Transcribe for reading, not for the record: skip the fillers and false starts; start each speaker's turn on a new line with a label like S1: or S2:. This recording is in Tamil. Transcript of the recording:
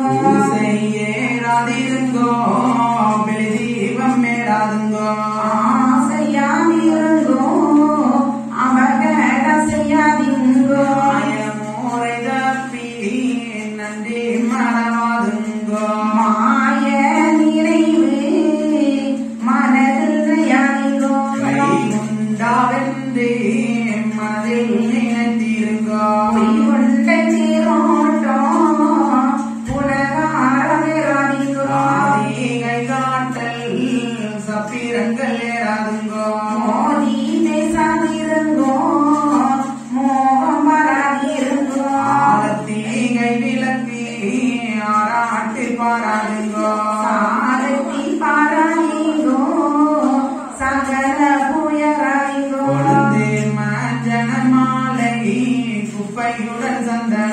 S1: செய்யேராதிருங்கோ வெளி தீபம் மேலாதுங்கோ
S2: செய்யாதிருங்கோ அபகட செய்யாதிருங்கோ
S1: முறை தப்பி நன்றி மறவாதுங்கோ
S2: மாய நிறைவு மனதில் செய்யாதிருங்கோ
S1: உண்டாவென்றே மனதில் நினைத்திருங்கோ
S2: கொண்ட நீரோட்டம் உலகாரம் ஏறாதிருங்கோ
S1: கை காட்டல் சப்பிரங்கள் ஏறாதுங்கோ
S2: மோதி பேசாதிருங்கோ மோகம் வராதிருங்கோ
S1: தீகை விளக்கி ஆராட்டி பாராதுங்கோ
S2: சாரத்தி பாராதிங்கோ சகல புயராதிங்கோ
S1: மஞ்சன மாலை குப்பையுடன் சந்தன